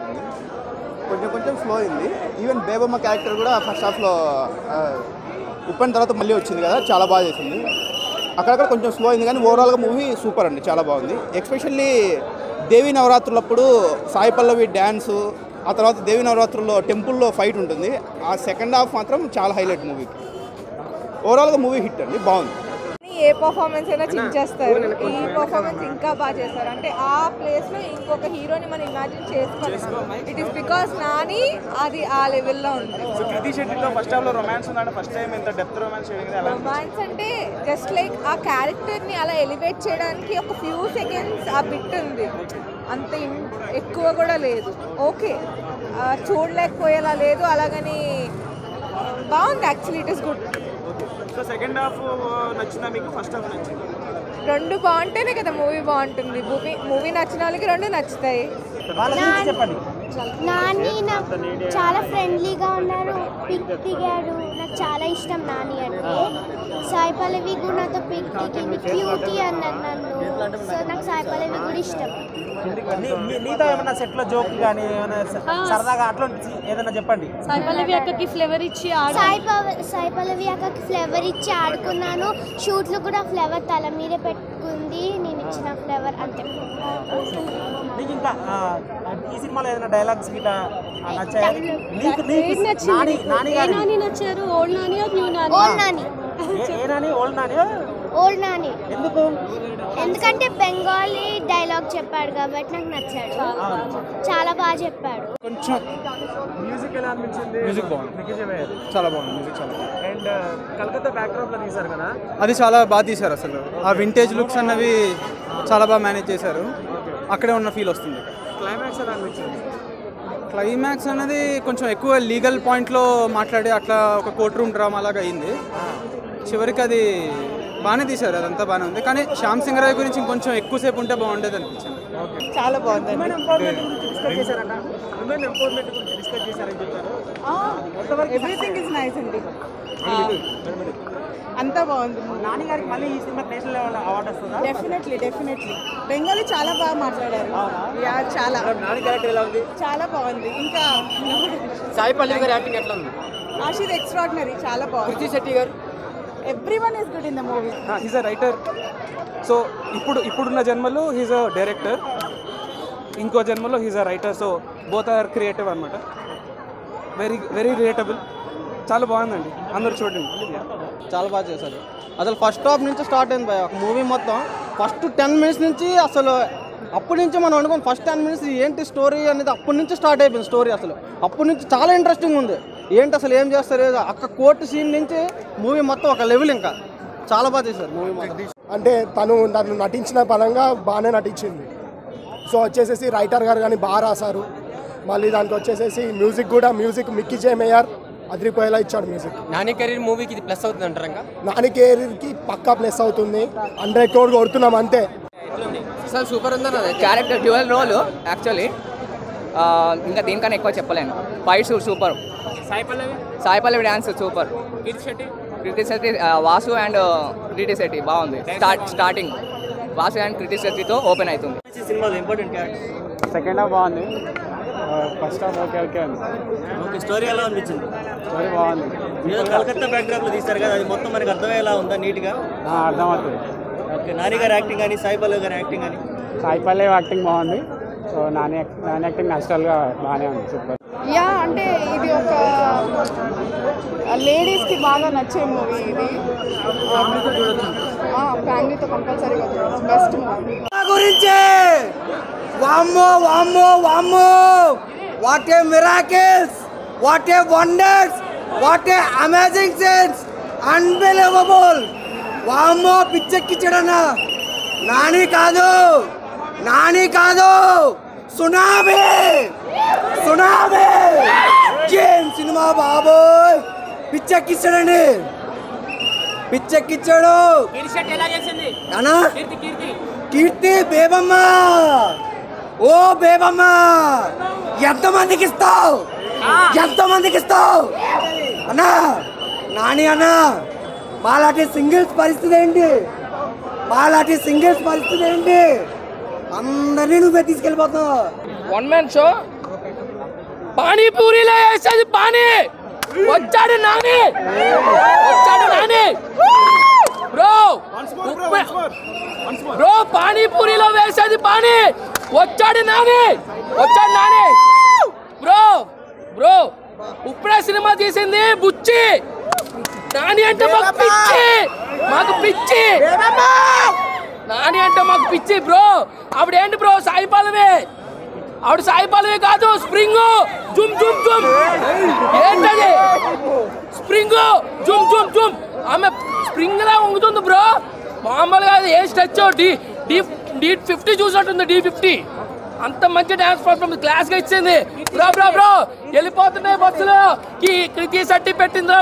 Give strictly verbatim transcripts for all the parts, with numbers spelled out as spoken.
ఉంది, కొంచెం కొంచెం స్లో అయింది. ఈవెన్ బేబమ్మ క్యారెక్టర్ కూడా ఫస్ట్ హాఫ్లో ఉప్పని తర్వాత మళ్ళీ వచ్చింది కదా, చాలా బాగా చేసింది. అక్కడక్కడ కొంచెం స్లో అయింది కానీ ఓవరాల్గా మూవీ సూపర్ అండి, చాలా బాగుంది. ఎస్పెషల్లీ దేవీ నవరాత్రులప్పుడు సాయి పల్లవి డ్యాన్సు, ఆ తర్వాత దేవీ నవరాత్రుల్లో టెంపుల్లో ఫైట్ ఉంటుంది. ఆ సెకండ్ హాఫ్ మాత్రం చాలా హైలైట్ మూవీకి. ఓవరాల్గా మూవీ హిట్ అండి, బాగుంది. ఏ పర్ఫార్మెన్స్ అయినా చించేస్తారు, ఈ పర్ఫార్మెన్స్ ఇంకా బాగా చేస్తారు. అంటే ఆ ప్లేస్లో ఇంకొక హీరోని మనం ఇమాజిన్ చేసుకోలేం. ఇట్ ఈస్ బికాస్ నాని అది ఆ లెవెల్లో ఉంటుంది. రొమాన్స్ అంటే జస్ట్ లైక్ ఆ క్యారెక్టర్ని అలా ఎలివేట్ చేయడానికి ఒక ఫ్యూ సెకండ్స్ ఆ బిట్ ఉంది, అంత ఎక్కువ కూడా లేదు. ఓకే, చూడలేకపోయేలా లేదు, అలాగని బాగుంది. Actually it is good. Second half నచ్చిందా మీకు, ఫస్ట్ హాఫ్ నచ్చింది? రెండు బాగుంటేనే కదా మూవీ బాగుంటుంది. మూవీ మూవీ నచ్చిన వాళ్ళకి రెండు నచ్చుతాయి. నాని చాలా ఫ్రెండ్లీగా ఉన్నారు, పిక్ దిగాడు, నాకు చాలా ఇష్టం నాని అంటే. సాయి పల్లవి కూడా నాతో పిక్ దిగింది, క్యూటీ అన్నాను నన్ను, సో నాకు సాయి పల్లవి కూడా ఇష్టం. నీతో ఏమన్నా సెట్ లో జోక్ కానీ సరదాగా అట్లా ఏదైనా చెప్పండి. సాయి పల్లవి అక్కకి ఫ్లేవర్ ఇచ్చి సాయి సాయి పల్లవి అక్కకి ఫ్లేవర్ ఇచ్చి ఆడుకున్నాను. షూట్లు కూడా ఫ్లేవర్ తల మీదే పెట్టుకుంది, నేను ఇచ్చిన ఫ్లేవర్ అంతే. నీకు ఇంకా ఈ సినిమాలో ఏదైనా డైలాగ్స్ గిట్లా నచ్చాయా? నాని నచ్చారు, old Nani new Nani? Old Nani. ఏ నాని? ఓల్డ్ నాని. ఓల్డ్ నాని ఎందుకు? ఎందుకంటే బెంగాలీ డైలాగ్ చెప్పాడు కాబట్టి నాకు నచ్చాడు, చాలా బాగా చెప్పాడు. కొంచెం మ్యూజిక్ ఎలా అనిపించింది? మ్యూజిక్ బాగుంది, చాలా బాగుంది మ్యూజిక్, చాలా బాగుంది. అండ్ కలకత్తా బ్యాక్డ్రాప్ లో తీశారు కదా, అది చాలా బాగా తీశారు. అసలు ఆ వింటేజ్ లుక్స్ అన్నవి చాలా బాగా మేనేజ్ చేశారు, అక్కడే ఉన్న ఫీల్ వస్తుంది. క్లైమాక్స్ ఎలా అనిపించింది? క్లైమాక్స్ అనేది కొంచెం ఎక్కువ లీగల్ పాయింట్లో మాట్లాడి అట్లా ఒక కోర్ట్ రూమ్ డ్రామా లాగా అయింది. చివరికి అది బాగానే తీశారు, అదంతా బాగానే ఉంది. కానీ శ్యామ్ సింగ్ రాయ్ గురించి ఇంకొంచెం ఎక్కువసేపు ఉంటే బాగుండేది అనిపించింది. చాలా బాగుంది. ఎవ్రీథింగ్ ఇస్ నైస్ అండి, అంతా బాగుంది. నాని గారికి మళ్ళీ ఈ సినిమా నేషనల్ లెవెల్ అవార్డు వస్తుందా? డెఫినెట్లీ డెఫినెట్లీ బెంగాలీ చాలా బాగా మాట్లాడారు. యా, చాలా నాని క్యారెక్టర్ ఎలా ఉంది? చాలా బాగుంది. ఇంకా సాయి పల్లవి గారి యాక్టింగ్ ఎట్లా ఉంది? ఆషిద్ ఎక్స్ట్రాడినరీ, చాలా బాగుంది. కృతి శెట్టి గారు, everyone is good in the movie. He's a writer, so ఇప్పుడు ఇప్పుడున్న జన్మలో హీజ్ అ డైరెక్టర్, ఇంకో జన్మలో he's a writer, so both are creative అనమాట. వెరీ వెరీ రిలేటబుల్, చాలా బాగుందండి, అందరూ చూడండి. చాలా బాగా చేశారు. అసలు ఫస్ట్ హాఫ్ నుంచి స్టార్ట్ అయింది భయ ఒక మూవీ మొత్తం. ఫస్ట్ టెన్ మినిట్స్ నుంచి అసలు అప్పటి నుంచి మనం అనుకోం ఫస్ట్ టెన్ మినిట్స్ ఏంటి స్టోరీ అనేది అప్పటి నుంచి స్టార్ట్ అయిపోయింది స్టోరీ. అసలు అప్పటి నుంచి చాలా ఇంట్రెస్టింగ్ ఉంది, ఏంటి అసలు ఏం చేస్తారు అక్క కోర్టు సీన్ నుంచి మూవీ మొత్తం ఒక లెవెల్, ఇంకా చాలా బాగా చేశారు మూవీ మొత్తం. అంటే తను నన్ను నటించిన పరంగా బాగానే నటించింది. సో వచ్చేసేసి రైటర్ గారు కానీ బాగా రాశారు. మళ్ళీ దానికి వచ్చేసేసి మ్యూజిక్ కూడా, మ్యూజిక్ మిక్కీ జే మేయర్ అదిరిపోయేలా ఇచ్చాడు మ్యూజిక్. నాని కెరీర్ మూవీకి ఇది ప్లస్ అవుతుంది అంటారా? నాని కెరీర్కి పక్కా ప్లస్ అవుతుంది, హండ్రెడ్ క్రోడ్ కొడుతున్నాం అంతే. సార్ సూపర్ ఉందన్న, క్యారెక్టర్ డ్యూయల్ రోల్ యాక్చువల్లీ, ఇంకా దీనికన్నా ఎక్కువ చెప్పలేను. Fights super, Sai Pallavi Sai Pallavi dance super, Keerthy Shetty Krithi Shetty, Vasu and Krithi Shetty బాగుంది. Start starting Vasu and Krithi శెట్టితో ఓపెన్ అవుతుంది. సినిమాలో ఇంపార్టెంట్ క్యారెక్టర్. సెకండ్ హాఫ్ బాగుంది, ఫస్ట్ హాఫ్ ఓకే ఓకే ఉంది. ఓకే, స్టోరీ ఎలా అనిపించింది? స్టోరీ బాగుంది, ఏదో కలకత్తా బ్యాక్డ్రాప్ లో తీస్తారు కదా, అది మొత్తం మనకి అర్థమయ్యేలా ఉందా నీట్గా? అర్థమవుతుంది. ఓకే, నాని గారి యాక్టింగ్ కానీ సాయి పల్లవి గారి యాక్టింగ్ కానీ? సాయి పల్లవి యాక్టింగ్ బాగుంది, సో నాని నాని యాక్టింగ్ నేచురల్గా బాగానే ఉంది, సూపర్. యా, అంటే ఇది ఒక లేడీస్కి బాగా నచ్చే మూవీ ఇది, ఫ్యామిలీతో కంపల్సరీగా చూడొచ్చు, బెస్ట్ మూవీ. గురించి వామ్మో వామ్మో వామ్మో, what a miracles, what a wonders, what a amazing scenes, unbelievable. వామ్మో పిచ్చెక్కించడన్నా, నాని కాదు నాని కాదు సునామీ సునామీ ఏం సినిమా బాబోయ్, పిచ్చెక్కించాడండి, పిచ్చెక్కించాడు. అనా కీర్తి బేబమ్మ, ఓ బేబమ్మ, ఎంతమందికి ఇస్తావు ఎంతమందికి ఇస్తావు అన్నా? నాని అన్నా, మాలాంటి సింగిల్స్ పరిస్థితి ఏంటి, మాలాంటి సింగిల్స్ పరిస్థితి ఏంటి? అందరినీ నువ్వే తీసుకెళ్ళిపోతున్నావు. వన్ మ్యాన్ షో పానీపూరిలో వేసేది పానీ. వచ్చాడు నాని, వచ్చాడు నాని బ్రో. బ్రో పానీపూరిలో వేసేది పానీ. వచ్చాడు నాని, వచ్చాడు నాని బ్రో. బ్రో ఇప్పుడే సినిమా తీసింది బుచ్చి. నాని అంటే మాకు పిచ్చి, మాకు పిచ్చి. నాని అంటే మాకు పిచ్చి బ్రో. ఆవిడ ఏంటి బ్రో? సాయి పల్లవి. ఆవిడ సాయి పల్లవి కాదు, స్ప్రింగ్. జుమ్ జుమ్ జుమ్ ఏంటది? స్ప్రింగ్ జుమ్ జుమ్ జుమ్. ఆమె స్ప్రింగ్ లా ఉంగుతుంది బ్రో. మామూలుగా ఏ స్టెచ్ డి డి డి ఫిఫ్టీ చూసినట్టుంది. డి ఫిఫ్టీ అంత మంచి డాన్స్ పర్ఫార్మెన్స్ క్లాస్ గా ఇచ్చింది బ్రో. బ్రో బ్రో వెళ్ళిపోతున్నాయి బస్సులో. కృతి సట్టి పెట్టిందిరా.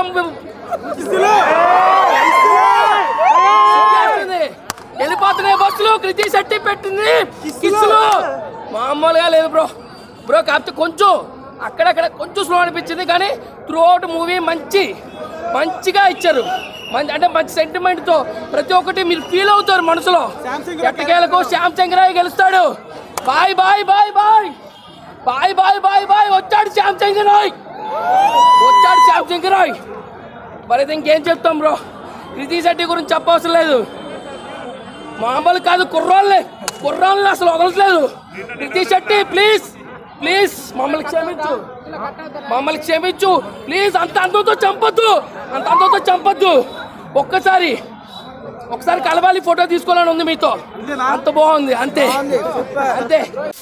వెళ్ళిపోతున్నాయి బస్సులు. కృతి శెట్టి పెట్టింది కిస్సులు. మామూలుగా లేదు బ్రో. బ్రో కాకపోతే కొంచెం అక్కడక్కడ కొంచెం స్లో అనిపించింది, కానీ త్రూ అవుట్ మూవీ మంచి మంచిగా ఇచ్చారు. మంచి అంటే మంచి సెంటిమెంట్తో ప్రతి ఒక్కటి మీరు ఫీల్ అవుతారు మనసులో. ఎట్టకేలకు శ్యామ్ చంద్రాయ్ గెలుస్తాడు. Bye bye bye bye bye bye bye bye. వచ్చాడు శ్యామ్ చంద్రాయ్, వచ్చాడు శ్యామ్ చంద్రాయ్. మరి ఇంకేం చెప్తాం బ్రో? కృతి శెట్టి గురించి చెప్పవసరం లేదు. మామూలు కాదు, కుర్రాళ్ళే కుర్రాళ్ళని అసలు వదలట్లేదు. కృతి శెట్టి ప్లీజ్ ప్లీజ్ మమ్మల్ని క్షమించు, మమ్మల్ని క్షమించు ప్లీజ్. అంత అందంతో చంపొద్దు, అంత అందంతో చంపొద్దు. ఒక్కసారి ఒకసారి కలవాలి, ఫోటో తీసుకోవాలని ఉంది మీతో. అంత బాగుంది, అంతే అంతే.